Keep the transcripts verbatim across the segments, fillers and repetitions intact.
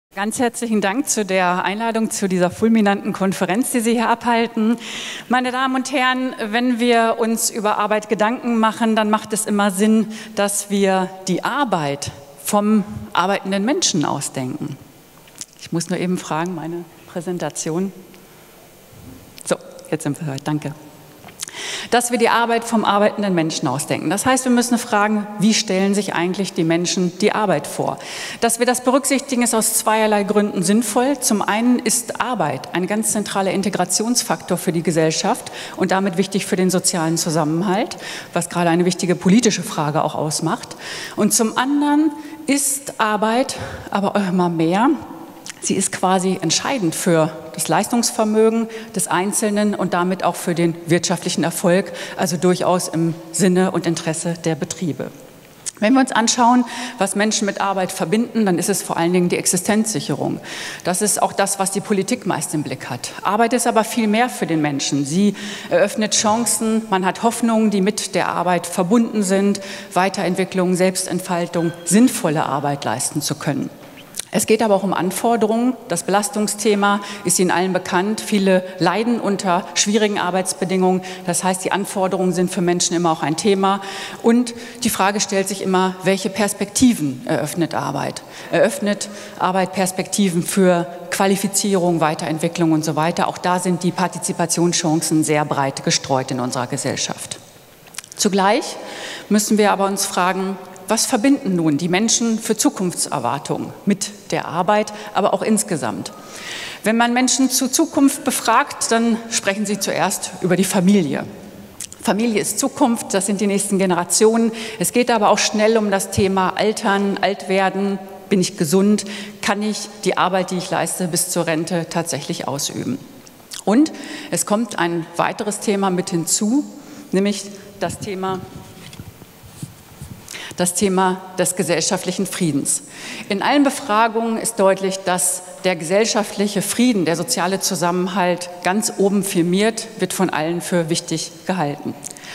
Ganz herzlichen Dank zu der Einladung zu dieser fulminanten Konferenz, die Sie hier abhalten. Meine Damen und Herren, wenn wir uns über Arbeit Gedanken machen, dann macht es immer Sinn, dass wir die Arbeit vom arbeitenden Menschen ausdenken. Ich muss nur eben fragen, meine Präsentation. So, jetzt sind wir soweit. Danke. Dass wir die Arbeit vom arbeitenden Menschen ausdenken. Das heißt, wir müssen fragen, wie stellen sich eigentlich die Menschen die Arbeit vor? Dass wir das berücksichtigen, ist aus zweierlei Gründen sinnvoll. Zum einen ist Arbeit ein ganz zentraler Integrationsfaktor für die Gesellschaft und damit wichtig für den sozialen Zusammenhalt, was gerade eine wichtige politische Frage auch ausmacht. Und zum anderen ist Arbeit aber auch immer mehr. Sie ist quasi entscheidend für das Leistungsvermögen des Einzelnen und damit auch für den wirtschaftlichen Erfolg, also durchaus im Sinne und Interesse der Betriebe. Wenn wir uns anschauen, was Menschen mit Arbeit verbinden, dann ist es vor allen Dingen die Existenzsicherung. Das ist auch das, was die Politik meist im Blick hat. Arbeit ist aber viel mehr für den Menschen. Sie eröffnet Chancen, man hat Hoffnungen, die mit der Arbeit verbunden sind, Weiterentwicklung, Selbstentfaltung, sinnvolle Arbeit leisten zu können. Es geht aber auch um Anforderungen. Das Belastungsthema ist Ihnen allen bekannt. Viele leiden unter schwierigen Arbeitsbedingungen. Das heißt, die Anforderungen sind für Menschen immer auch ein Thema. Und die Frage stellt sich immer, welche Perspektiven eröffnet Arbeit? Eröffnet Arbeit Perspektiven für Qualifizierung, Weiterentwicklung und so weiter? Auch da sind die Partizipationschancen sehr breit gestreut in unserer Gesellschaft. Zugleich müssen wir aber uns fragen, was verbinden nun die Menschen für Zukunftserwartungen mit der Arbeit, aber auch insgesamt? Wenn man Menschen zur Zukunft befragt, dann sprechen sie zuerst über die Familie. Familie ist Zukunft, das sind die nächsten Generationen. Es geht aber auch schnell um das Thema Altern, Altwerden. Bin ich gesund? Kann ich die Arbeit, die ich leiste, bis zur Rente tatsächlich ausüben? Und es kommt ein weiteres Thema mit hinzu, nämlich das Thema das Thema des gesellschaftlichen Friedens. In allen Befragungen ist deutlich, dass der gesellschaftliche Frieden, der soziale Zusammenhalt ganz oben firmiert, wird von allen für wichtig gehalten.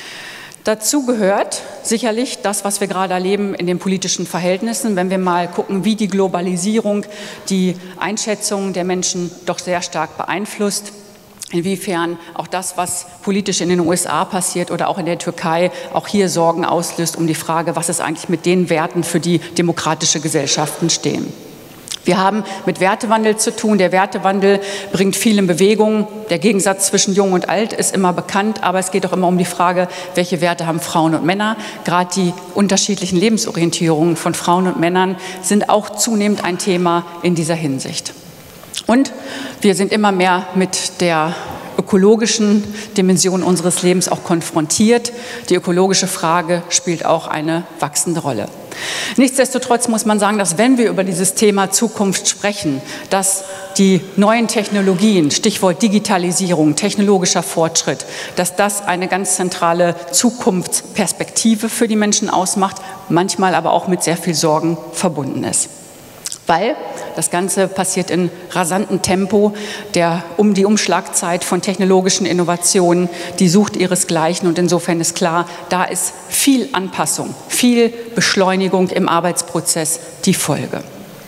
Dazu gehört sicherlich das, was wir gerade erleben in den politischen Verhältnissen, wenn wir mal gucken, wie die Globalisierung die Einschätzungen der Menschen doch sehr stark beeinflusst. Inwiefern auch das, was politisch in den U S A passiert oder auch in der Türkei, auch hier Sorgen auslöst um die Frage, was ist eigentlich mit den Werten, für die demokratische Gesellschaften stehen. Wir haben mit Wertewandel zu tun. Der Wertewandel bringt viel in Bewegung. Der Gegensatz zwischen Jung und Alt ist immer bekannt, aber es geht auch immer um die Frage, welche Werte haben Frauen und Männer. Gerade die unterschiedlichen Lebensorientierungen von Frauen und Männern sind auch zunehmend ein Thema in dieser Hinsicht. Und wir sind immer mehr mit der ökologischen Dimension unseres Lebens auch konfrontiert. Die ökologische Frage spielt auch eine wachsende Rolle. Nichtsdestotrotz muss man sagen, dass wenn wir über dieses Thema Zukunft sprechen, dass die neuen Technologien, Stichwort Digitalisierung, technologischer Fortschritt, dass das eine ganz zentrale Zukunftsperspektive für die Menschen ausmacht, manchmal aber auch mit sehr viel Sorgen verbunden ist. Weil das Ganze passiert in rasantem Tempo, der um die Umschlagzeit von technologischen Innovationen, die sucht ihresgleichen und insofern ist klar, da ist viel Anpassung, viel Beschleunigung im Arbeitsprozess die Folge.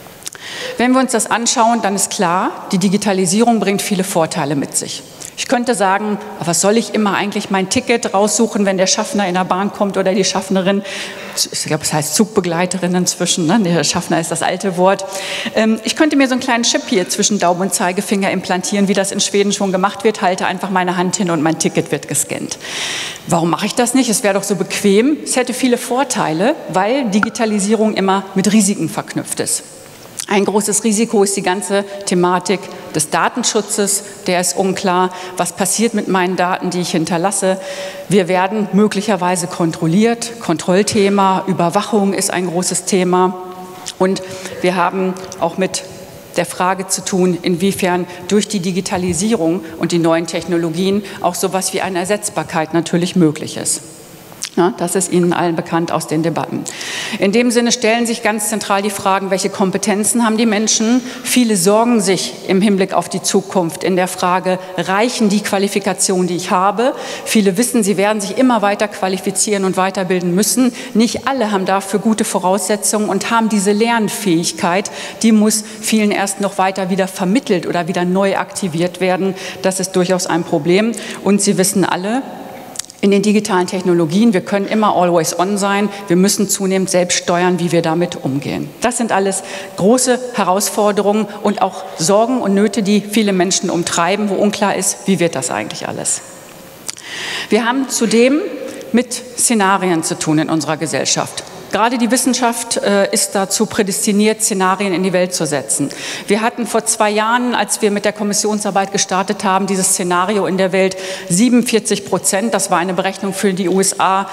Wenn wir uns das anschauen, dann ist klar, die Digitalisierung bringt viele Vorteile mit sich. Ich könnte sagen, was soll ich immer eigentlich mein Ticket raussuchen, wenn der Schaffner in der Bahn kommt oder die Schaffnerin, ich glaube, es heißt Zugbegleiterin inzwischen, ne? Der Schaffner ist das alte Wort. Ich könnte mir so einen kleinen Chip hier zwischen Daumen und Zeigefinger implantieren, wie das in Schweden schon gemacht wird, halte einfach meine Hand hin und mein Ticket wird gescannt. Warum mache ich das nicht? Es wäre doch so bequem. Es hätte viele Vorteile, weil Digitalisierung immer mit Risiken verknüpft ist. Ein großes Risiko ist die ganze Thematik des Datenschutzes. Der ist unklar. Was passiert mit meinen Daten, die ich hinterlasse? Wir werden möglicherweise kontrolliert. Kontrollthema, Überwachung ist ein großes Thema. Und wir haben auch mit der Frage zu tun, inwiefern durch die Digitalisierung und die neuen Technologien auch sowas wie eine Ersetzbarkeit natürlich möglich ist. Ja, das ist Ihnen allen bekannt aus den Debatten. In dem Sinne stellen sich ganz zentral die Fragen, welche Kompetenzen haben die Menschen? Viele sorgen sich im Hinblick auf die Zukunft in der Frage, reichen die Qualifikationen, die ich habe? Viele wissen, sie werden sich immer weiter qualifizieren und weiterbilden müssen. Nicht alle haben dafür gute Voraussetzungen und haben diese Lernfähigkeit. Die muss vielen erst noch weiter wieder vermittelt oder wieder neu aktiviert werden. Das ist durchaus ein Problem. Und Sie wissen alle, in den digitalen Technologien, wir können immer always on sein, wir müssen zunehmend selbst steuern, wie wir damit umgehen. Das sind alles große Herausforderungen und auch Sorgen und Nöte, die viele Menschen umtreiben, wo unklar ist, wie wird das eigentlich alles. Wir haben zudem mit Szenarien zu tun in unserer Gesellschaft. Gerade die Wissenschaft äh, ist dazu prädestiniert, Szenarien in die Welt zu setzen. Wir hatten vor zwei Jahren, als wir mit der Kommissionsarbeit gestartet haben, dieses Szenario in der Welt siebenundvierzig Prozent, das war eine Berechnung für die U S A,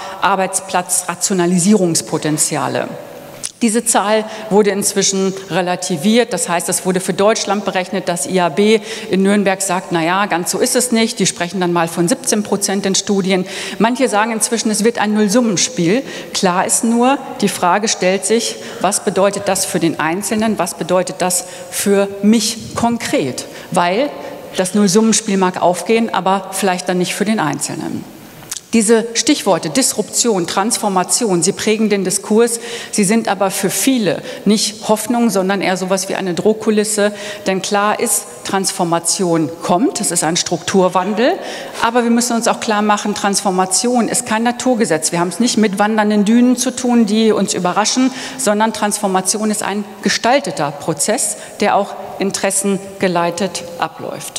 Arbeitsplatzrationalisierungspotenziale. Diese Zahl wurde inzwischen relativiert, das heißt, es wurde für Deutschland berechnet. Das I A B in Nürnberg sagt, na ja, ganz so ist es nicht. Die sprechen dann mal von siebzehn Prozent in Studien. Manche sagen inzwischen, es wird ein Nullsummenspiel. Klar ist nur, die Frage stellt sich, was bedeutet das für den Einzelnen, was bedeutet das für mich konkret? Weil das Nullsummenspiel mag aufgehen, aber vielleicht dann nicht für den Einzelnen. Diese Stichworte Disruption, Transformation, sie prägen den Diskurs, sie sind aber für viele nicht Hoffnung, sondern eher sowas wie eine Drohkulisse. Denn klar ist, Transformation kommt, es ist ein Strukturwandel, aber wir müssen uns auch klar machen, Transformation ist kein Naturgesetz. Wir haben es nicht mit wandernden Dünen zu tun, die uns überraschen, sondern Transformation ist ein gestalteter Prozess, der auch interessengeleitet abläuft.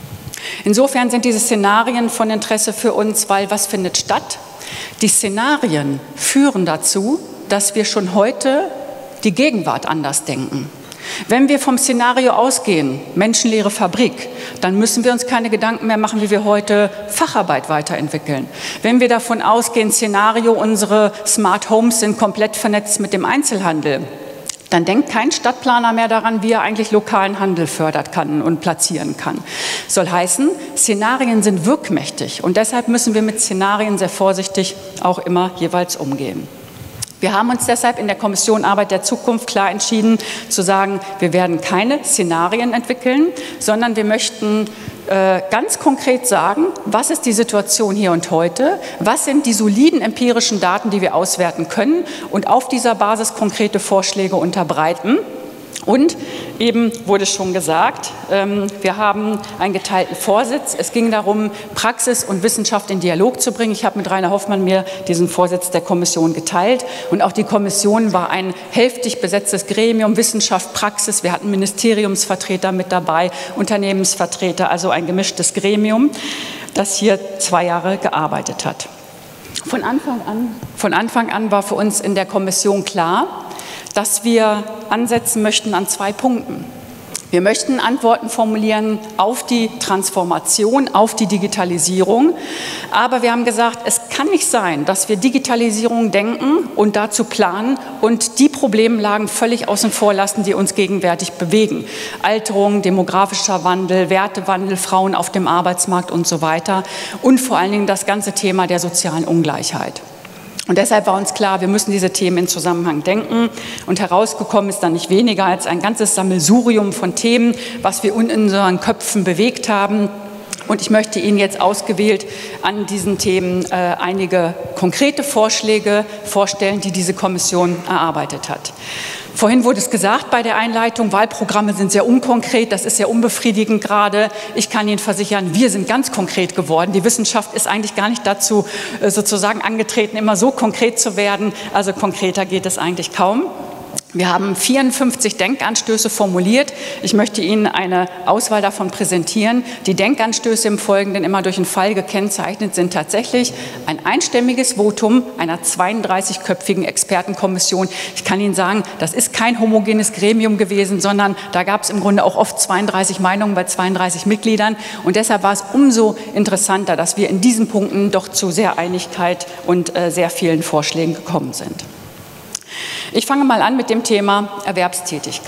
Insofern sind diese Szenarien von Interesse für uns, weil was findet statt? Die Szenarien führen dazu, dass wir schon heute die Gegenwart anders denken. Wenn wir vom Szenario ausgehen, menschenleere Fabrik, dann müssen wir uns keine Gedanken mehr machen, wie wir heute Facharbeit weiterentwickeln. Wenn wir davon ausgehen, Szenario, unsere Smart Homes sind komplett vernetzt mit dem Einzelhandel, dann denkt kein Stadtplaner mehr daran, wie er eigentlich lokalen Handel fördern kann und platzieren kann. Soll heißen, Szenarien sind wirkmächtig und deshalb müssen wir mit Szenarien sehr vorsichtig auch immer jeweils umgehen. Wir haben uns deshalb in der Kommission Arbeit der Zukunft klar entschieden, zu sagen, wir werden keine Szenarien entwickeln, sondern wir möchten äh, ganz konkret sagen, was ist die Situation hier und heute, was sind die soliden empirischen Daten, die wir auswerten können und auf dieser Basis konkrete Vorschläge unterbreiten. Und eben wurde schon gesagt, wir haben einen geteilten Vorsitz. Es ging darum, Praxis und Wissenschaft in Dialog zu bringen. Ich habe mit Rainer Hoffmann mir diesen Vorsitz der Kommission geteilt. Und auch die Kommission war ein hälftig besetztes Gremium, Wissenschaft, Praxis. Wir hatten Ministeriumsvertreter mit dabei, Unternehmensvertreter, also ein gemischtes Gremium, das hier zwei Jahre gearbeitet hat. Von Anfang an, von Anfang an war für uns in der Kommission klar, dass wir ansetzen möchten an zwei Punkten. Wir möchten Antworten formulieren auf die Transformation, auf die Digitalisierung. Aber wir haben gesagt, es kann nicht sein, dass wir Digitalisierung denken und dazu planen und die Problemlagen völlig außen vor lassen, die uns gegenwärtig bewegen. Alterung, demografischer Wandel, Wertewandel, Frauen auf dem Arbeitsmarkt und so weiter. Und vor allen Dingen das ganze Thema der sozialen Ungleichheit. Und deshalb war uns klar, wir müssen diese Themen in Zusammenhang denken. Und herausgekommen ist dann nicht weniger als ein ganzes Sammelsurium von Themen, was wir in unseren Köpfen bewegt haben. Und ich möchte Ihnen jetzt ausgewählt an diesen Themen äh, einige konkrete Vorschläge vorstellen, die diese Kommission erarbeitet hat. Vorhin wurde es gesagt bei der Einleitung, Wahlprogramme sind sehr unkonkret, das ist sehr unbefriedigend gerade. Ich kann Ihnen versichern, wir sind ganz konkret geworden. Die Wissenschaft ist eigentlich gar nicht dazu sozusagen angetreten, immer so konkret zu werden. Also konkreter geht es eigentlich kaum. Wir haben vierundfünfzig Denkanstöße formuliert. Ich möchte Ihnen eine Auswahl davon präsentieren. Die Denkanstöße im Folgenden, immer durch einen Fall gekennzeichnet, sind tatsächlich ein einstimmiges Votum einer zweiunddreißigköpfigen Expertenkommission. Ich kann Ihnen sagen, das ist kein homogenes Gremium gewesen, sondern da gab es im Grunde auch oft zweiunddreißig Meinungen bei zweiunddreißig Mitgliedern. Und deshalb war es umso interessanter, dass wir in diesen Punkten doch zu sehr Einigkeit und äh, sehr vielen Vorschlägen gekommen sind. Ich fange mal an mit dem Thema Erwerbstätigkeit.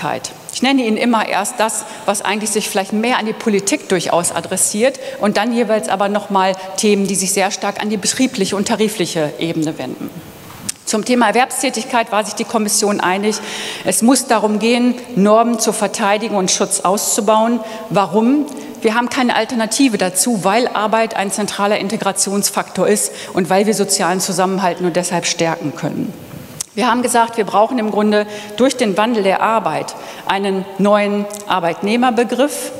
Ich nenne Ihnen immer erst das, was eigentlich sich vielleicht mehr an die Politik durchaus adressiert und dann jeweils aber nochmal Themen, die sich sehr stark an die betriebliche und tarifliche Ebene wenden. Zum Thema Erwerbstätigkeit war sich die Kommission einig, es muss darum gehen, Normen zur Verteidigung und Schutz auszubauen. Warum? Wir haben keine Alternative dazu, weil Arbeit ein zentraler Integrationsfaktor ist und weil wir sozialen Zusammenhalt nur deshalb stärken können. Wir haben gesagt, wir brauchen im Grunde durch den Wandel der Arbeit einen neuen Arbeitnehmerbegriff.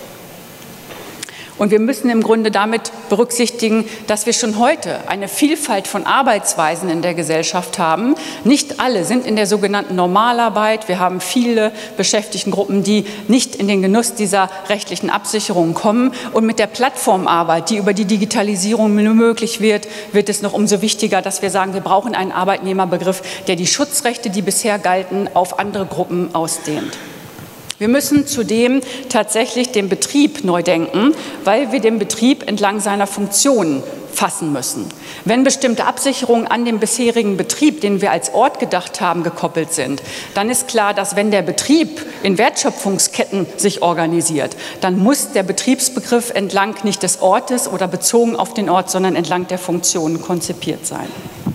Und wir müssen im Grunde damit berücksichtigen, dass wir schon heute eine Vielfalt von Arbeitsweisen in der Gesellschaft haben. Nicht alle sind in der sogenannten Normalarbeit. Wir haben viele Beschäftigtengruppen, die nicht in den Genuss dieser rechtlichen Absicherung kommen. Und mit der Plattformarbeit, die über die Digitalisierung möglich wird, wird es noch umso wichtiger, dass wir sagen, wir brauchen einen Arbeitnehmerbegriff, der die Schutzrechte, die bisher galten, auf andere Gruppen ausdehnt. Wir müssen zudem tatsächlich den Betrieb neu denken, weil wir den Betrieb entlang seiner Funktionen fassen müssen. Wenn bestimmte Absicherungen an den bisherigen Betrieb, den wir als Ort gedacht haben, gekoppelt sind, dann ist klar, dass wenn der Betrieb in Wertschöpfungsketten sich organisiert, dann muss der Betriebsbegriff entlang nicht des Ortes oder bezogen auf den Ort, sondern entlang der Funktionen konzipiert sein.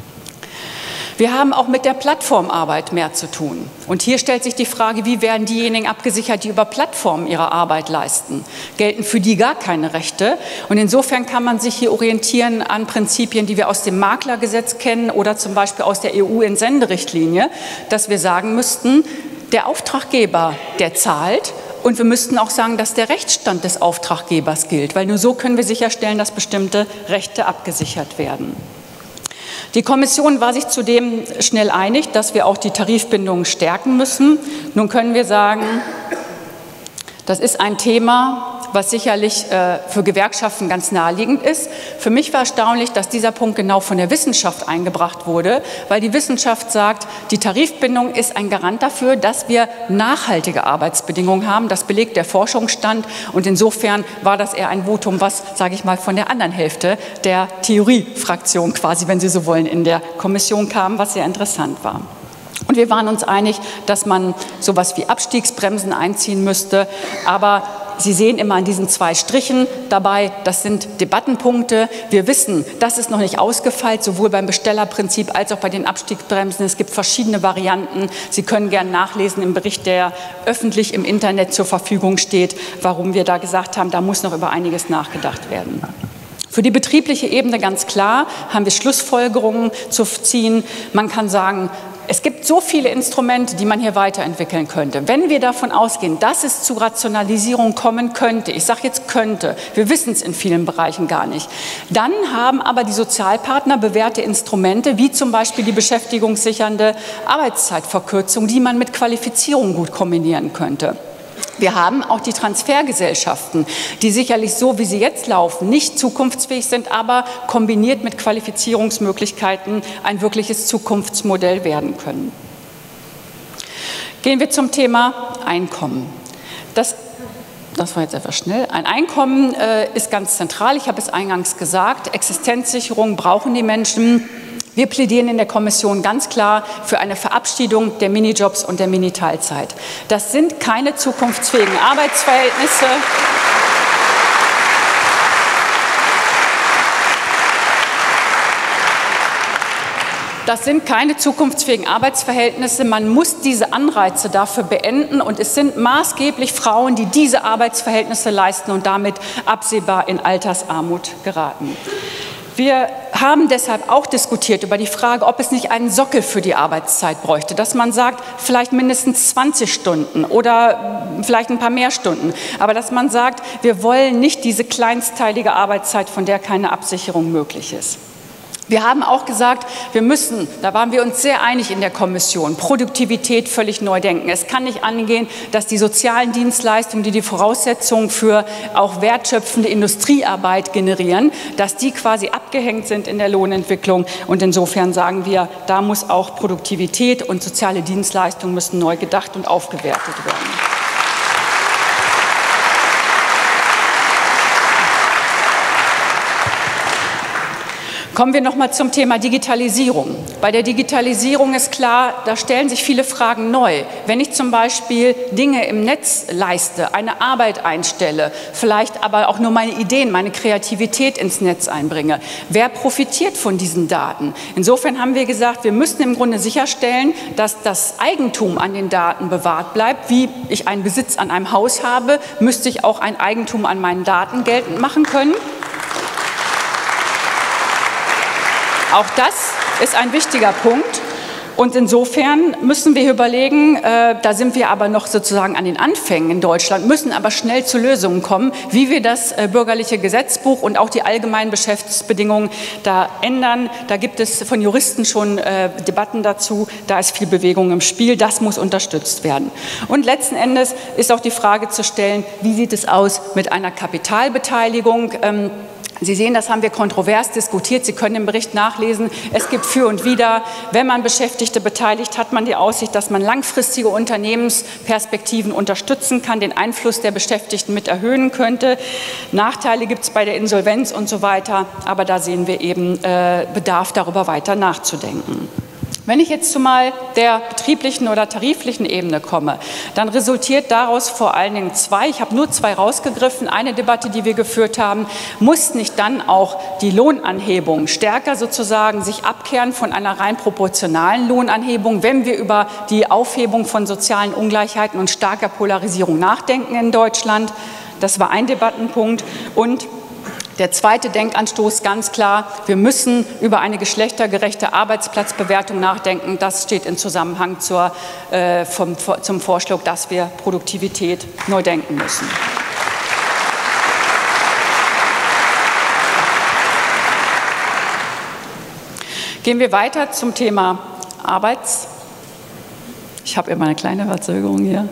Wir haben auch mit der Plattformarbeit mehr zu tun. Und hier stellt sich die Frage, wie werden diejenigen abgesichert, die über Plattformen ihre Arbeit leisten? Gelten für die gar keine Rechte? Und insofern kann man sich hier orientieren an Prinzipien, die wir aus dem Maklergesetz kennen oder zum Beispiel aus der E U-Entsenderichtlinie, dass wir sagen müssten, der Auftraggeber, der zahlt. Und wir müssten auch sagen, dass der Rechtsstand des Auftraggebers gilt, weil nur so können wir sicherstellen, dass bestimmte Rechte abgesichert werden. Die Kommission war sich zudem schnell einig, dass wir auch die Tarifbindungen stärken müssen. Nun können wir sagen, das ist ein Thema, was sicherlich äh, für Gewerkschaften ganz naheliegend ist. Für mich war erstaunlich, dass dieser Punkt genau von der Wissenschaft eingebracht wurde, weil die Wissenschaft sagt, die Tarifbindung ist ein Garant dafür, dass wir nachhaltige Arbeitsbedingungen haben. Das belegt der Forschungsstand und insofern war das eher ein Votum, was, sage ich mal, von der anderen Hälfte der Theoriefraktion quasi, wenn Sie so wollen, in der Kommission kam, was sehr interessant war. Und wir waren uns einig, dass man sowas wie Abstiegsbremsen einziehen müsste, aber Sie sehen immer an diesen zwei Strichen dabei, das sind Debattenpunkte. Wir wissen, das ist noch nicht ausgefeilt, sowohl beim Bestellerprinzip als auch bei den Abstiegsbremsen. Es gibt verschiedene Varianten. Sie können gerne nachlesen im Bericht, der öffentlich im Internet zur Verfügung steht, warum wir da gesagt haben, da muss noch über einiges nachgedacht werden. Für die betriebliche Ebene ganz klar haben wir Schlussfolgerungen zu ziehen. Man kann sagen, es gibt so viele Instrumente, die man hier weiterentwickeln könnte. Wenn wir davon ausgehen, dass es zu Rationalisierung kommen könnte, ich sage jetzt könnte, wir wissen es in vielen Bereichen gar nicht, dann haben aber die Sozialpartner bewährte Instrumente, wie zum Beispiel die beschäftigungssichernde Arbeitszeitverkürzung, die man mit Qualifizierung gut kombinieren könnte. Wir haben auch die Transfergesellschaften, die sicherlich so, wie sie jetzt laufen, nicht zukunftsfähig sind, aber kombiniert mit Qualifizierungsmöglichkeiten ein wirkliches Zukunftsmodell werden können. Gehen wir zum Thema Einkommen. Das Das war jetzt etwas schnell. Ein Einkommen äh, ist ganz zentral. Ich habe es eingangs gesagt. Existenzsicherung brauchen die Menschen. Wir plädieren in der Kommission ganz klar für eine Verabschiedung der Minijobs und der Miniteilzeit. Das sind keine zukunftsfähigen Arbeitsverhältnisse. Das sind keine zukunftsfähigen Arbeitsverhältnisse. Man muss diese Anreize dafür beenden. Und es sind maßgeblich Frauen, die diese Arbeitsverhältnisse leisten und damit absehbar in Altersarmut geraten. Wir haben deshalb auch diskutiert über die Frage, ob es nicht einen Sockel für die Arbeitszeit bräuchte, dass man sagt, vielleicht mindestens zwanzig Stunden oder vielleicht ein paar mehr Stunden, aber dass man sagt, wir wollen nicht diese kleinstteilige Arbeitszeit, von der keine Absicherung möglich ist. Wir haben auch gesagt, wir müssen, da waren wir uns sehr einig in der Kommission, Produktivität völlig neu denken. Es kann nicht angehen, dass die sozialen Dienstleistungen, die die Voraussetzungen für auch wertschöpfende Industriearbeit generieren, dass die quasi abgehängt sind in der Lohnentwicklung. Und insofern sagen wir, da muss auch Produktivität und soziale Dienstleistungen müssen neu gedacht und aufgewertet werden. Kommen wir noch mal zum Thema Digitalisierung. Bei der Digitalisierung ist klar, da stellen sich viele Fragen neu. Wenn ich zum Beispiel Dinge im Netz leiste, eine Arbeit einstelle, vielleicht aber auch nur meine Ideen, meine Kreativität ins Netz einbringe, wer profitiert von diesen Daten? Insofern haben wir gesagt, wir müssen im Grunde sicherstellen, dass das Eigentum an den Daten bewahrt bleibt. Wie ich einen Besitz an einem Haus habe, müsste ich auch ein Eigentum an meinen Daten geltend machen können. Auch das ist ein wichtiger Punkt. Und insofern müssen wir überlegen, äh, da sind wir aber noch sozusagen an den Anfängen in Deutschland, müssen aber schnell zu Lösungen kommen, wie wir das äh, bürgerliche Gesetzbuch und auch die allgemeinen Geschäftsbedingungen da ändern. Da gibt es von Juristen schon äh, Debatten dazu, da ist viel Bewegung im Spiel, das muss unterstützt werden. Und letzten Endes ist auch die Frage zu stellen, wie sieht es aus mit einer Kapitalbeteiligung? Ähm, Sie sehen, das haben wir kontrovers diskutiert. Sie können im Bericht nachlesen. Es gibt für und wider. Wenn man Beschäftigte beteiligt, hat man die Aussicht, dass man langfristige Unternehmensperspektiven unterstützen kann, den Einfluss der Beschäftigten mit erhöhen könnte. Nachteile gibt es bei der Insolvenz und so weiter. Aber da sehen wir eben äh, Bedarf, darüber weiter nachzudenken. Wenn ich jetzt zumal der betrieblichen oder tariflichen Ebene komme, dann resultiert daraus vor allen Dingen zwei, ich habe nur zwei rausgegriffen, eine Debatte, die wir geführt haben, muss nicht dann auch die Lohnanhebung stärker sozusagen sich abkehren von einer rein proportionalen Lohnanhebung, wenn wir über die Aufhebung von sozialen Ungleichheiten und starker Polarisierung nachdenken in Deutschland. Das war ein Debattenpunkt. Und der zweite Denkanstoß, ganz klar, wir müssen über eine geschlechtergerechte Arbeitsplatzbewertung nachdenken. Das steht in Zusammenhang zur, äh, vom, zum Vorschlag, dass wir Produktivität neu denken müssen. Gehen wir weiter zum Thema Arbeits... Ich habe immer eine kleine Verzögerung hier.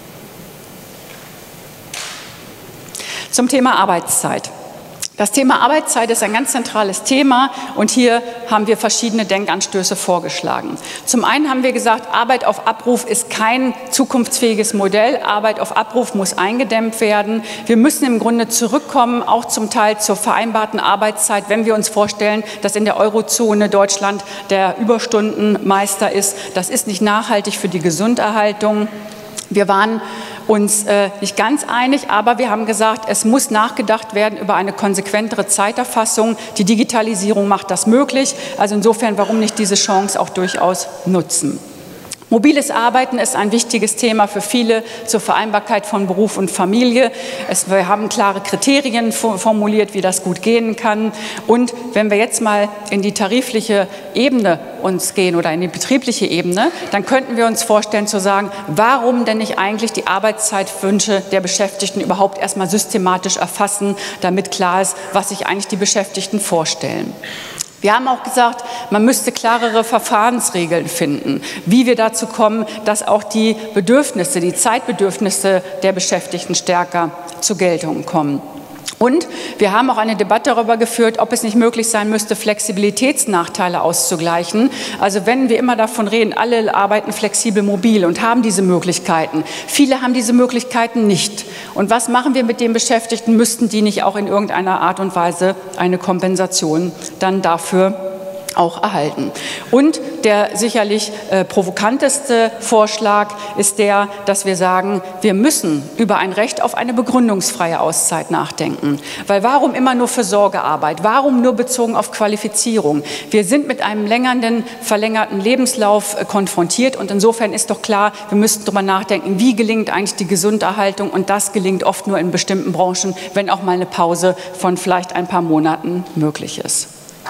Zum Thema Arbeitszeit. Das Thema Arbeitszeit ist ein ganz zentrales Thema und hier haben wir verschiedene Denkanstöße vorgeschlagen. Zum einen haben wir gesagt, Arbeit auf Abruf ist kein zukunftsfähiges Modell. Arbeit auf Abruf muss eingedämmt werden. Wir müssen im Grunde zurückkommen, auch zum Teil zur vereinbarten Arbeitszeit, wenn wir uns vorstellen, dass in der Eurozone Deutschland der Überstundenmeister ist. Das ist nicht nachhaltig für die Gesunderhaltung. Wir waren uns äh, nicht ganz einig, aber wir haben gesagt, es muss nachgedacht werden über eine konsequentere Zeiterfassung. Die Digitalisierung macht das möglich. Also insofern, warum nicht diese Chance auch durchaus nutzen? Mobiles Arbeiten ist ein wichtiges Thema für viele zur Vereinbarkeit von Beruf und Familie. Es, wir haben klare Kriterien formuliert, wie das gut gehen kann. Und wenn wir jetzt mal in die tarifliche Ebene uns gehen oder in die betriebliche Ebene, dann könnten wir uns vorstellen zu sagen, warum denn nicht eigentlich die Arbeitszeitwünsche der Beschäftigten überhaupt erstmal systematisch erfassen, damit klar ist, was sich eigentlich die Beschäftigten vorstellen. Wir haben auch gesagt, man müsste klarere Verfahrensregeln finden, wie wir dazu kommen, dass auch die Bedürfnisse, die Zeitbedürfnisse der Beschäftigten stärker zur Geltung kommen. Und wir haben auch eine Debatte darüber geführt, ob es nicht möglich sein müsste, Flexibilitätsnachteile auszugleichen. Also wenn wir immer davon reden, alle arbeiten flexibel mobil und haben diese Möglichkeiten. Viele haben diese Möglichkeiten nicht. Und was machen wir mit den Beschäftigten? Müssten die nicht auch in irgendeiner Art und Weise eine Kompensation dann dafür auch erhalten? Und der sicherlich äh, provokanteste Vorschlag ist der, dass wir sagen, wir müssen über ein Recht auf eine begründungsfreie Auszeit nachdenken. Weil warum immer nur für Sorgearbeit? Warum nur bezogen auf Qualifizierung? Wir sind mit einem längernden, verlängerten Lebenslauf äh, konfrontiert und insofern ist doch klar, wir müssen darüber nachdenken, wie gelingt eigentlich die Gesunderhaltung, und das gelingt oft nur in bestimmten Branchen, wenn auch mal eine Pause von vielleicht ein paar Monaten möglich ist.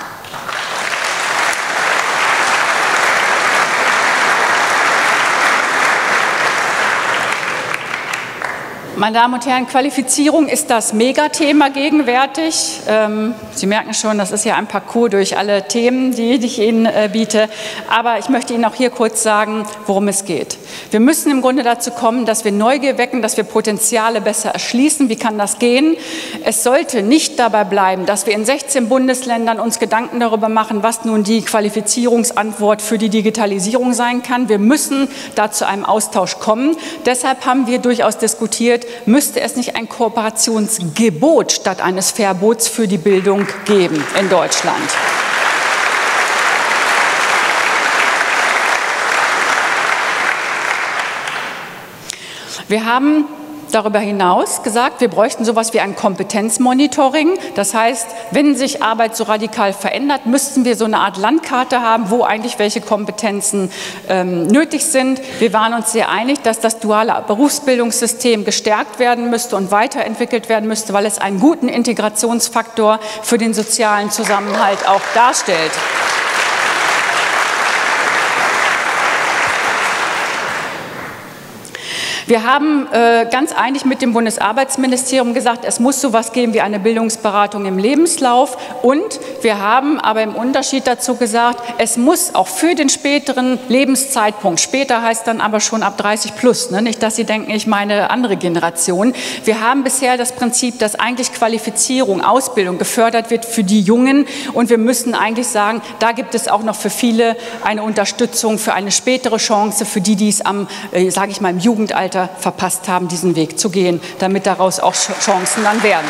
Meine Damen und Herren, Qualifizierung ist das Megathema gegenwärtig. Ähm, Sie merken schon, das ist ja ein Parcours durch alle Themen, die ich Ihnen äh, biete. Aber ich möchte Ihnen auch hier kurz sagen, worum es geht. Wir müssen im Grunde dazu kommen, dass wir Neugier wecken, dass wir Potenziale besser erschließen. Wie kann das gehen? Es sollte nicht dabei bleiben, dass wir in sechzehn Bundesländern uns Gedanken darüber machen, was nun die Qualifizierungsantwort für die Digitalisierung sein kann. Wir müssen da zu einem Austausch kommen. Deshalb haben wir durchaus diskutiert, müsste es nicht ein Kooperationsgebot statt eines Verbots für die Bildung geben in Deutschland. Wir haben darüber hinaus gesagt, wir bräuchten sowas wie ein Kompetenzmonitoring. Das heißt, wenn sich Arbeit so radikal verändert, müssten wir so eine Art Landkarte haben, wo eigentlich welche Kompetenzen ähm, nötig sind. Wir waren uns sehr einig, dass das duale Berufsbildungssystem gestärkt werden müsste und weiterentwickelt werden müsste, weil es einen guten Integrationsfaktor für den sozialen Zusammenhalt auch darstellt. Wir haben äh, ganz einig mit dem Bundesarbeitsministerium gesagt, es muss sowas geben wie eine Bildungsberatung im Lebenslauf, und wir haben aber im Unterschied dazu gesagt, es muss auch für den späteren Lebenszeitpunkt, später heißt dann aber schon ab dreißig plus, ne? Nicht, dass Sie denken, ich meine andere Generation. Wir haben bisher das Prinzip, dass eigentlich Qualifizierung, Ausbildung gefördert wird für die Jungen, und wir müssen eigentlich sagen, da gibt es auch noch für viele eine Unterstützung für eine spätere Chance, für die, die es am, äh, sage ich mal, im Jugendalter verpasst haben, diesen Weg zu gehen, damit daraus auch Chancen dann werden.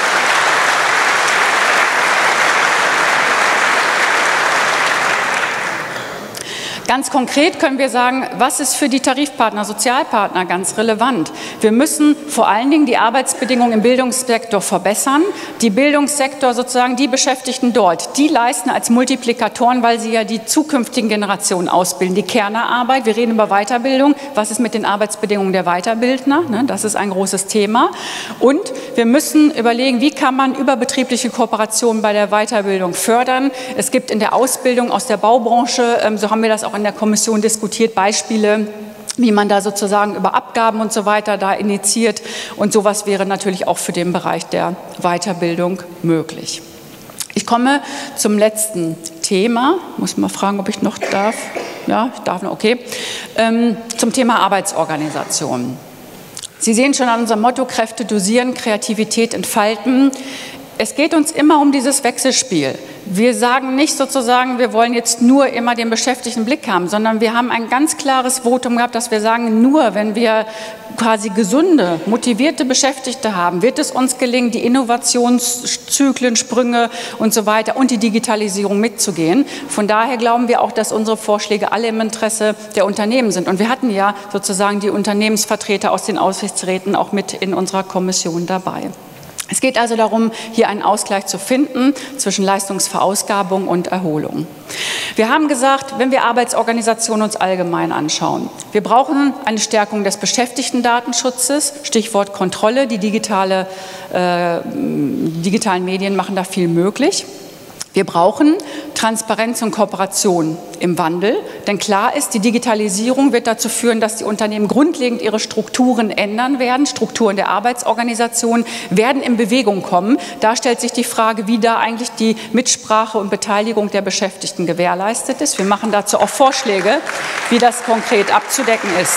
Ganz konkret können wir sagen, was ist für die Tarifpartner, Sozialpartner ganz relevant? Wir müssen vor allen Dingen die Arbeitsbedingungen im Bildungssektor verbessern. Die Bildungssektor, sozusagen die Beschäftigten dort, die leisten als Multiplikatoren, weil sie ja die zukünftigen Generationen ausbilden. Die Kernerarbeit, wir reden über Weiterbildung. Was ist mit den Arbeitsbedingungen der Weiterbildner? Das ist ein großes Thema. Und wir müssen überlegen, wie kann man überbetriebliche Kooperationen bei der Weiterbildung fördern. Es gibt in der Ausbildung aus der Baubranche, so haben wir das auch in der Kommission diskutiert, Beispiele, wie man da sozusagen über Abgaben und so weiter da initiiert, und sowas wäre natürlich auch für den Bereich der Weiterbildung möglich. Ich komme zum letzten Thema, muss mal fragen, ob ich noch darf. Ja, ich darf noch, okay. Ähm, zum Thema Arbeitsorganisation. Sie sehen schon an unserem Motto, Kräfte dosieren, Kreativität entfalten. Es geht uns immer um dieses Wechselspiel. Wir sagen nicht sozusagen, wir wollen jetzt nur immer den Beschäftigten im Blick haben, sondern wir haben ein ganz klares Votum gehabt, dass wir sagen, nur wenn wir quasi gesunde, motivierte Beschäftigte haben, wird es uns gelingen, die Innovationszyklen, Sprünge und so weiter und die Digitalisierung mitzugehen. Von daher glauben wir auch, dass unsere Vorschläge alle im Interesse der Unternehmen sind. Und wir hatten ja sozusagen die Unternehmensvertreter aus den Aufsichtsräten auch mit in unserer Kommission dabei. Es geht also darum, hier einen Ausgleich zu finden zwischen Leistungsverausgabung und Erholung. Wir haben gesagt, wenn wir Arbeitsorganisationen uns allgemein anschauen, wir brauchen eine Stärkung des Beschäftigtendatenschutzes, Stichwort Kontrolle, die digitale, äh, digitalen Medien machen da viel möglich. Wir brauchen Transparenz und Kooperation im Wandel, denn klar ist, die Digitalisierung wird dazu führen, dass die Unternehmen grundlegend ihre Strukturen ändern werden. Strukturen der Arbeitsorganisation werden in Bewegung kommen. Da stellt sich die Frage, wie da eigentlich die Mitsprache und Beteiligung der Beschäftigten gewährleistet ist. Wir machen dazu auch Vorschläge, wie das konkret abzudecken ist.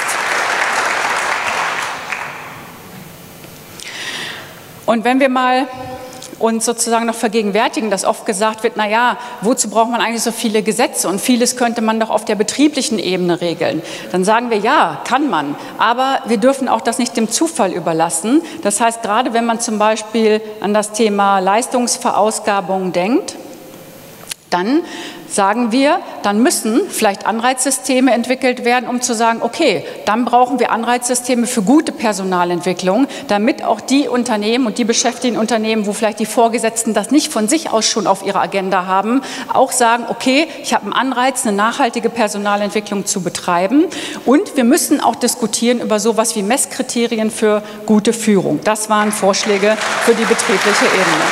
Und wenn wir mal uns sozusagen noch vergegenwärtigen, dass oft gesagt wird, na ja, wozu braucht man eigentlich so viele Gesetze, und vieles könnte man doch auf der betrieblichen Ebene regeln. Dann sagen wir, ja, kann man, aber wir dürfen auch das nicht dem Zufall überlassen. Das heißt, gerade wenn man zum Beispiel an das Thema Leistungsverausgabung denkt, dann sagen wir, dann müssen vielleicht Anreizsysteme entwickelt werden, um zu sagen, okay, dann brauchen wir Anreizsysteme für gute Personalentwicklung, damit auch die Unternehmen und die beschäftigten Unternehmen, wo vielleicht die Vorgesetzten das nicht von sich aus schon auf ihrer Agenda haben, auch sagen, okay, ich habe einen Anreiz, eine nachhaltige Personalentwicklung zu betreiben. Und wir müssen auch diskutieren über sowas wie Messkriterien für gute Führung. Das waren Vorschläge für die betriebliche Ebene.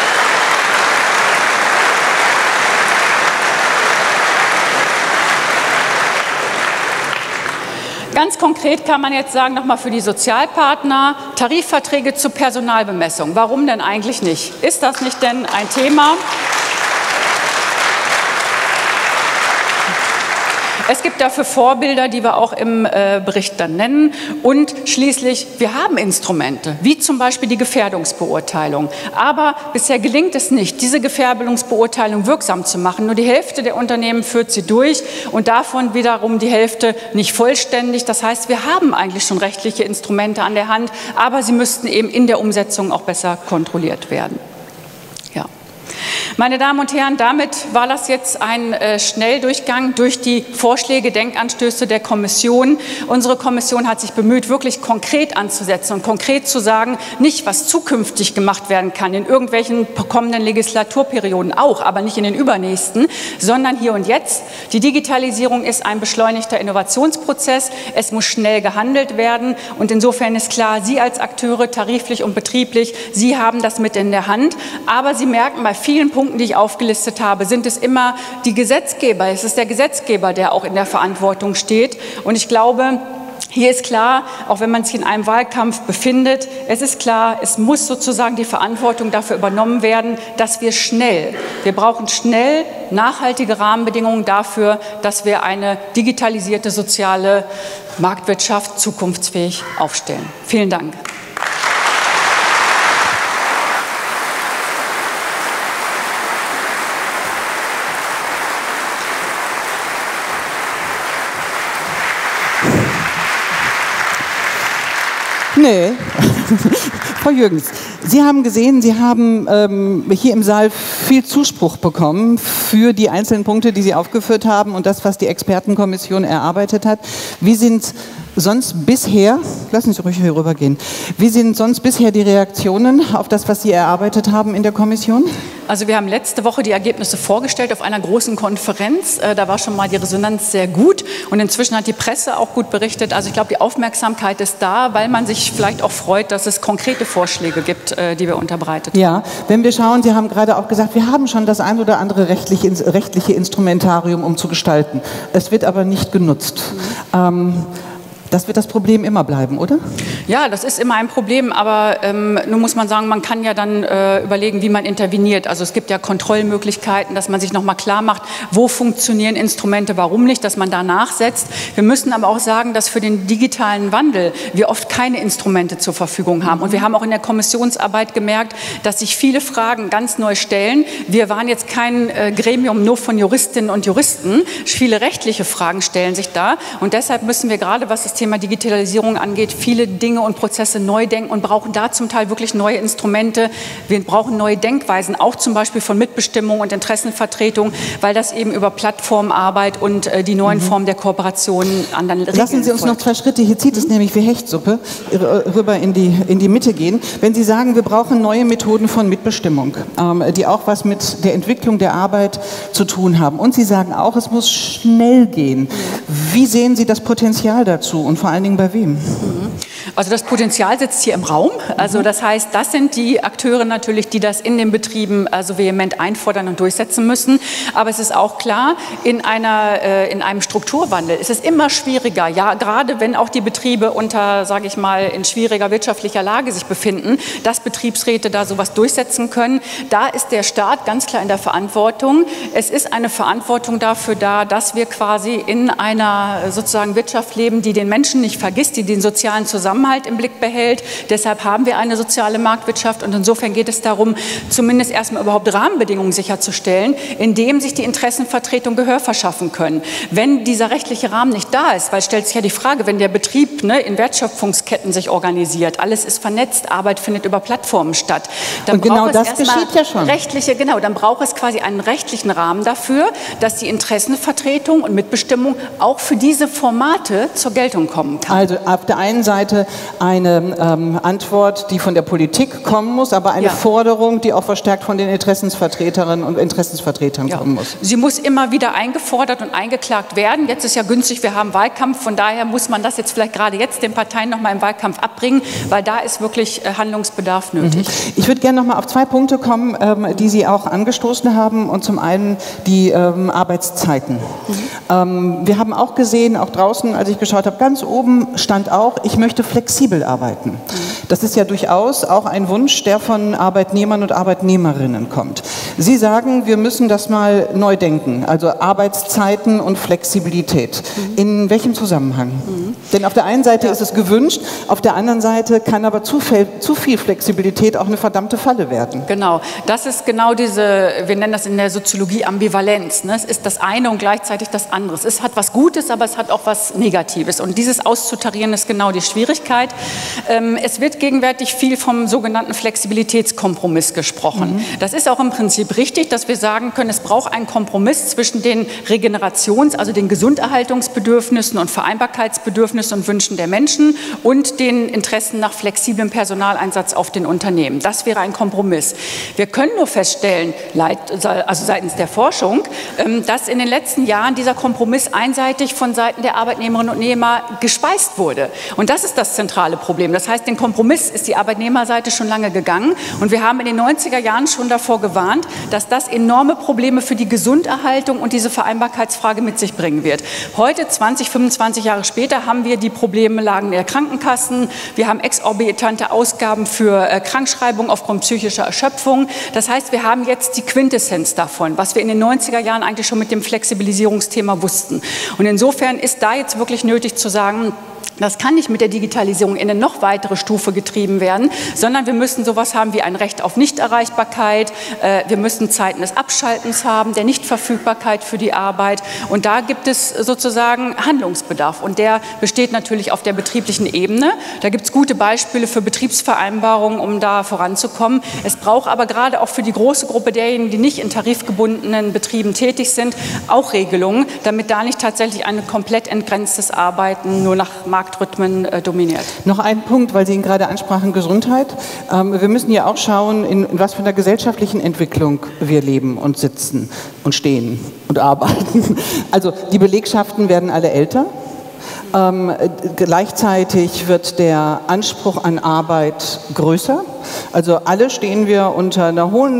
Ganz konkret kann man jetzt sagen, nochmal für die Sozialpartner, Tarifverträge zur Personalbemessung. Warum denn eigentlich nicht? Ist das nicht denn ein Thema? Es gibt dafür Vorbilder, die wir auch im äh, Bericht dann nennen. Und schließlich, wir haben Instrumente, wie zum Beispiel die Gefährdungsbeurteilung. Aber bisher gelingt es nicht, diese Gefährdungsbeurteilung wirksam zu machen. Nur die Hälfte der Unternehmen führt sie durch und davon wiederum die Hälfte nicht vollständig. Das heißt, wir haben eigentlich schon rechtliche Instrumente an der Hand, aber sie müssten eben in der Umsetzung auch besser kontrolliert werden. Ja. Meine Damen und Herren, damit war das jetzt ein äh, Schnelldurchgang durch die Vorschläge, Denkanstöße der Kommission. Unsere Kommission hat sich bemüht, wirklich konkret anzusetzen und konkret zu sagen, nicht was zukünftig gemacht werden kann, in irgendwelchen kommenden Legislaturperioden auch, aber nicht in den übernächsten, sondern hier und jetzt. Die Digitalisierung ist ein beschleunigter Innovationsprozess. Es muss schnell gehandelt werden. Und insofern ist klar, Sie als Akteure, tariflich und betrieblich, Sie haben das mit in der Hand. Aber Sie merken, bei vielen Punkten, die ich aufgelistet habe, sind es immer die Gesetzgeber. Es ist der Gesetzgeber, der auch in der Verantwortung steht. Und ich glaube, hier ist klar, auch wenn man sich in einem Wahlkampf befindet, es ist klar, es muss sozusagen die Verantwortung dafür übernommen werden, dass wir schnell, wir brauchen schnell nachhaltige Rahmenbedingungen dafür, dass wir eine digitalisierte soziale Marktwirtschaft zukunftsfähig aufstellen. Vielen Dank. Nee, Frau Jürgens, Sie haben gesehen, Sie haben ähm, hier im Saal viel Zuspruch bekommen für die einzelnen Punkte, die Sie aufgeführt haben und das, was die Expertenkommission erarbeitet hat. Wie sind sonst bisher, lassen Sie ruhig hier rübergehen, wie sind sonst bisher die Reaktionen auf das, was Sie erarbeitet haben in der Kommission? Also wir haben letzte Woche die Ergebnisse vorgestellt auf einer großen Konferenz. Da war schon mal die Resonanz sehr gut und inzwischen hat die Presse auch gut berichtet. Also ich glaube, die Aufmerksamkeit ist da, weil man sich vielleicht auch freut, dass es konkrete Vorschläge gibt, die wir unterbreitet haben. Ja, wenn wir schauen, Sie haben gerade auch gesagt, wir haben schon das ein oder andere rechtliche, rechtliche Instrumentarium, um zu gestalten. Es wird aber nicht genutzt. Mhm. Ähm, Das wird das Problem immer bleiben, oder? Ja, das ist immer ein Problem, aber ähm, nun muss man sagen, man kann ja dann äh, überlegen, wie man interveniert. Also es gibt ja Kontrollmöglichkeiten, dass man sich nochmal klar macht, wo funktionieren Instrumente, warum nicht, dass man da nachsetzt. Wir müssen aber auch sagen, dass für den digitalen Wandel wir oft keine Instrumente zur Verfügung haben. Und wir haben auch in der Kommissionsarbeit gemerkt, dass sich viele Fragen ganz neu stellen. Wir waren jetzt kein äh, Gremium nur von Juristinnen und Juristen. Viele rechtliche Fragen stellen sich da. Und deshalb müssen wir gerade, was das Thema Digitalisierung angeht, viele Dinge und Prozesse neu denken und brauchen da zum Teil wirklich neue Instrumente. Wir brauchen neue Denkweisen, auch zum Beispiel von Mitbestimmung und Interessenvertretung, weil das eben über Plattformarbeit und äh, die neuen mhm. Formen der Kooperation an den Regeln Lassen Sie uns folgt. noch zwei Schritte, hier zieht es mhm. nämlich wie Hechtsuppe, rüber in die, in die Mitte gehen. Wenn Sie sagen, wir brauchen neue Methoden von Mitbestimmung, ähm, die auch was mit der Entwicklung der Arbeit zu tun haben. Und Sie sagen auch, es muss schnell gehen. Wie sehen Sie das Potenzial dazu? Und vor allen Dingen bei wem? Also das Potenzial sitzt hier im Raum. Also das heißt, das sind die Akteure natürlich, die das in den Betrieben also vehement einfordern und durchsetzen müssen. Aber es ist auch klar, in, einer, äh, in einem Strukturwandel ist es immer schwieriger, ja, gerade wenn auch die Betriebe unter, sage ich mal, in schwieriger wirtschaftlicher Lage sich befinden, dass Betriebsräte da sowas durchsetzen können. Da ist der Staat ganz klar in der Verantwortung. Es ist eine Verantwortung dafür da, dass wir quasi in einer sozusagen Wirtschaft leben, die den Menschen nicht vergisst, die den sozialen Zusammenhalt im Blick behält. Deshalb haben wir eine soziale Marktwirtschaft und insofern geht es darum, zumindest erstmal überhaupt Rahmenbedingungen sicherzustellen, indem sich die Interessenvertretung Gehör verschaffen können. Wenn dieser rechtliche Rahmen nicht da ist, weil stellt sich ja die Frage, wenn der Betrieb ne, in Wertschöpfungsketten sich organisiert, alles ist vernetzt, Arbeit findet über Plattformen statt, dann und genau braucht es das geschieht ja schon. Rechtliche, genau, dann braucht es quasi einen rechtlichen Rahmen dafür, dass die Interessenvertretung und Mitbestimmung auch für diese Formate zur Geltung kommen kann. Also auf der einen Seite eine ähm, Antwort, die von der Politik kommen muss, aber eine ja. Forderung, die auch verstärkt von den Interessensvertreterinnen und Interessensvertretern ja. kommen muss. Sie muss immer wieder eingefordert und eingeklagt werden. Jetzt ist ja günstig, wir haben Wahlkampf, von daher muss man das jetzt vielleicht gerade jetzt den Parteien noch mal im Wahlkampf abbringen, weil da ist wirklich äh, Handlungsbedarf nötig. Mhm. Ich würde gerne noch mal auf zwei Punkte kommen, ähm, die Sie auch angestoßen haben, und zum einen die ähm, Arbeitszeiten. Mhm. Ähm, wir haben auch gesehen, auch draußen, als ich geschaut habe, ganz oben stand auch, ich möchte flexibel arbeiten. Mhm. Das ist ja durchaus auch ein Wunsch, der von Arbeitnehmern und Arbeitnehmerinnen kommt. Sie sagen, wir müssen das mal neu denken, also Arbeitszeiten und Flexibilität. Mhm. In welchem Zusammenhang? Mhm. Denn auf der einen Seite ja. ist es gewünscht, auf der anderen Seite kann aber zu viel, zu viel Flexibilität auch eine verdammte Falle werden. Genau, das ist genau diese, wir nennen das in der Soziologie Ambivalenz. Ne? Es ist das eine und gleichzeitig das andere. Es hat was Gutes, aber es hat auch was Negatives. Und dieses auszutarieren ist genau die Schwierigkeit. Ähm, es wird gegenwärtig viel vom sogenannten Flexibilitätskompromiss gesprochen. Mhm. Das ist auch im Prinzip Prinzip richtig, dass wir sagen können, es braucht einen Kompromiss zwischen den Regenerations-, also den Gesunderhaltungsbedürfnissen und Vereinbarkeitsbedürfnissen und Wünschen der Menschen und den Interessen nach flexiblem Personaleinsatz auf den Unternehmen. Das wäre ein Kompromiss. Wir können nur feststellen, also seitens der Forschung, dass in den letzten Jahren dieser Kompromiss einseitig von Seiten der Arbeitnehmerinnen und Arbeitnehmer gespeist wurde. Und das ist das zentrale Problem. Das heißt, den Kompromiss ist die Arbeitnehmerseite schon lange gegangen. Und wir haben in den neunziger Jahren schon davor gewarnt, dass das enorme Probleme für die Gesunderhaltung und diese Vereinbarkeitsfrage mit sich bringen wird. Heute, zwanzig, fünfundzwanzig Jahre später, haben wir die Problemlagen der Krankenkassen. Wir haben exorbitante Ausgaben für äh, Krankschreibung aufgrund psychischer Erschöpfung. Das heißt, wir haben jetzt die Quintessenz davon, was wir in den neunziger Jahren eigentlich schon mit dem Flexibilisierungsthema wussten. Und insofern ist da jetzt wirklich nötig zu sagen, das kann nicht mit der Digitalisierung in eine noch weitere Stufe getrieben werden, sondern wir müssen sowas haben wie ein Recht auf Nichterreichbarkeit. Wir müssen Zeiten des Abschaltens haben, der Nichtverfügbarkeit für die Arbeit. Und da gibt es sozusagen Handlungsbedarf. Und der besteht natürlich auf der betrieblichen Ebene. Da gibt es gute Beispiele für Betriebsvereinbarungen, um da voranzukommen. Es braucht aber gerade auch für die große Gruppe derjenigen, die nicht in tarifgebundenen Betrieben tätig sind, auch Regelungen, damit da nicht tatsächlich ein komplett entgrenztes Arbeiten nur nach Marktrhythmen äh, dominiert. Noch ein Punkt, weil Sie ihn gerade ansprachen, Gesundheit. Ähm, wir müssen ja auch schauen, in, in was für einer gesellschaftlichen Entwicklung wir leben und sitzen und stehen und arbeiten. Also die Belegschaften werden alle älter. Ähm, gleichzeitig wird der Anspruch an Arbeit größer. Also alle stehen wir unter einer hohen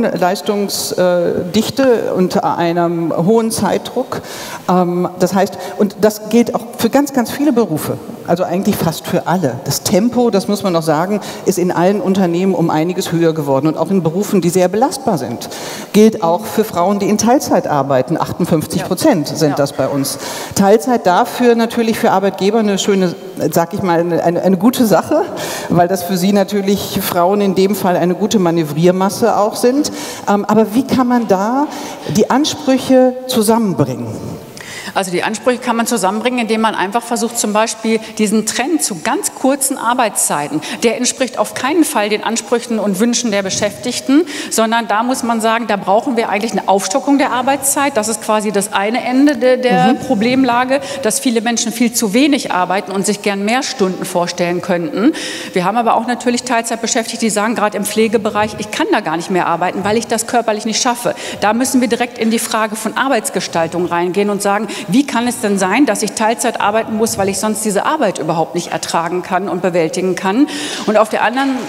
Leistungsdichte, unter einem hohen Zeitdruck. Ähm, das heißt, und das gilt auch für ganz, ganz viele Berufe. Also eigentlich fast für alle. Das Tempo, das muss man noch sagen, ist in allen Unternehmen um einiges höher geworden und auch in Berufen, die sehr belastbar sind. Gilt auch für Frauen, die in Teilzeit arbeiten. achtundfünfzig Prozent sind ja. das bei uns. Teilzeit dafür natürlich für Arbeitgeber eine schöne, sag ich mal, eine, eine gute Sache, weil das für sie natürlich Frauen in dem Fall eine gute Manövriermasse auch sind. Aber wie kann man da die Ansprüche zusammenbringen? Also die Ansprüche kann man zusammenbringen, indem man einfach versucht, zum Beispiel diesen Trend zu ganz kurzen Arbeitszeiten, der entspricht auf keinen Fall den Ansprüchen und Wünschen der Beschäftigten, sondern da muss man sagen, da brauchen wir eigentlich eine Aufstockung der Arbeitszeit. Das ist quasi das eine Ende de, der mhm. Problemlage, dass viele Menschen viel zu wenig arbeiten und sich gern mehr Stunden vorstellen könnten. Wir haben aber auch natürlich Teilzeitbeschäftigte, die sagen, gerade im Pflegebereich, ich kann da gar nicht mehr arbeiten, weil ich das körperlich nicht schaffe. Da müssen wir direkt in die Frage von Arbeitsgestaltung reingehen und sagen, wie kann es denn sein, dass ich Teilzeit arbeiten muss, weil ich sonst diese Arbeit überhaupt nicht ertragen kann und bewältigen kann? Und auf der anderen... Mhm.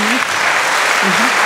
Mhm.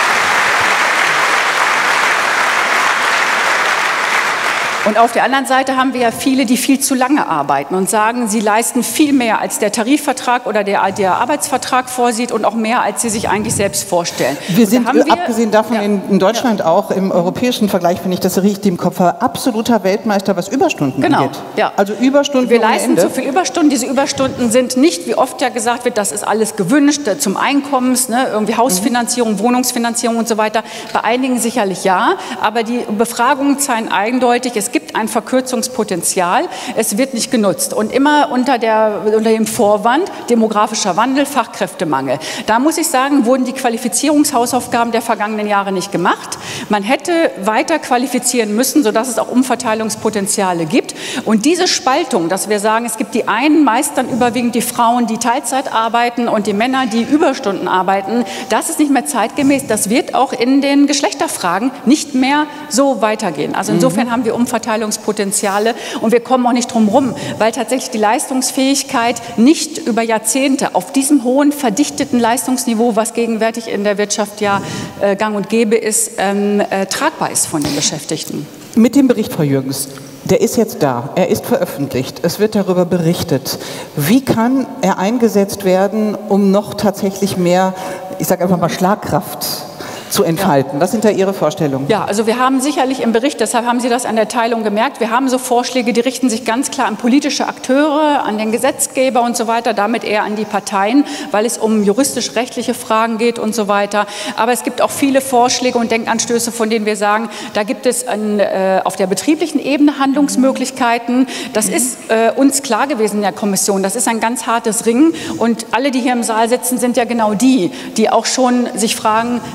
Und auf der anderen Seite haben wir ja viele, die viel zu lange arbeiten und sagen, sie leisten viel mehr, als der Tarifvertrag oder der, der Arbeitsvertrag vorsieht und auch mehr, als sie sich eigentlich selbst vorstellen. Wir sind, wir, abgesehen davon, ja, in, in Deutschland ja. auch im europäischen Vergleich, wenn ich das richtig im Kopf habe, absoluter Weltmeister, was Überstunden genau. angeht. Ja. Also Überstunden Wir leisten zu viel Überstunden. Diese Überstunden sind nicht, wie oft ja gesagt wird, das ist alles gewünscht zum Einkommens, ne, irgendwie Hausfinanzierung, mhm. Wohnungsfinanzierung und so weiter. Bei einigen sicherlich ja, aber die Befragungen zeigen eindeutig, es gibt ein Verkürzungspotenzial, es wird nicht genutzt. Und immer unter, der, unter dem Vorwand demografischer Wandel, Fachkräftemangel. Da muss ich sagen, wurden die Qualifizierungshausaufgaben der vergangenen Jahre nicht gemacht. Man hätte weiter qualifizieren müssen, sodass es auch Umverteilungspotenziale gibt. Und diese Spaltung, dass wir sagen, es gibt die einen, meist dann überwiegend die Frauen, die Teilzeit arbeiten und die Männer, die Überstunden arbeiten, das ist nicht mehr zeitgemäß. Das wird auch in den Geschlechterfragen nicht mehr so weitergehen. Also insofern mhm. haben wir Umverteilungspotenziale und wir kommen auch nicht drum rum, weil tatsächlich die Leistungsfähigkeit nicht über Jahrzehnte auf diesem hohen, verdichteten Leistungsniveau, was gegenwärtig in der Wirtschaft ja äh, gang und gäbe ist, ähm, äh, tragbar ist von den Beschäftigten. Mit dem Bericht, Frau Jürgens, der ist jetzt da, er ist veröffentlicht, es wird darüber berichtet. Wie kann er eingesetzt werden, um noch tatsächlich mehr, ich sage einfach mal, Schlagkraft zu entfalten? Was sind da Ihre Vorstellungen? Ja, also wir haben sicherlich im Bericht, deshalb haben Sie das an der Teilung gemerkt, wir haben so Vorschläge, die richten sich ganz klar an politische Akteure, an den Gesetzgeber und so weiter, damit eher an die Parteien, weil es um juristisch-rechtliche Fragen geht und so weiter. Aber es gibt auch viele Vorschläge und Denkanstöße, von denen wir sagen, da gibt es an, äh, auf der betrieblichen Ebene Handlungsmöglichkeiten. Das mhm. ist äh, uns klar gewesen in der Kommission. Das ist ein ganz hartes Ringen und alle, die hier im Saal sitzen, sind ja genau die, die auch schon sich fragen, wie sollen sie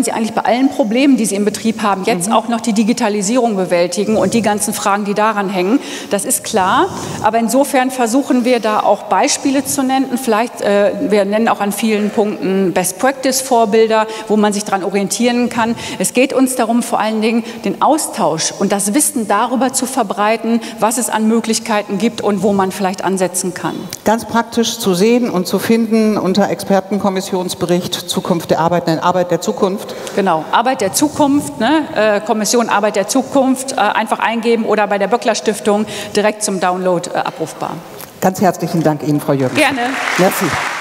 Sie eigentlich bei allen Problemen, die Sie im Betrieb haben, jetzt mhm. auch noch die Digitalisierung bewältigen und die ganzen Fragen, die daran hängen. Das ist klar, aber insofern versuchen wir da auch Beispiele zu nennen. Vielleicht, äh, wir nennen auch an vielen Punkten Best-Practice-Vorbilder, wo man sich daran orientieren kann. Es geht uns darum, vor allen Dingen den Austausch und das Wissen darüber zu verbreiten, was es an Möglichkeiten gibt und wo man vielleicht ansetzen kann. Ganz praktisch zu sehen und zu finden unter Expertenkommissionsbericht Zukunft der Arbeit, nein, Arbeit der Zukunft. Genau, Arbeit der Zukunft, ne? äh, Kommission Arbeit der Zukunft, äh, einfach eingeben oder bei der Böckler Stiftung direkt zum Download äh, abrufbar. Ganz herzlichen Dank Ihnen, Frau Jürgens. Gerne. Merci.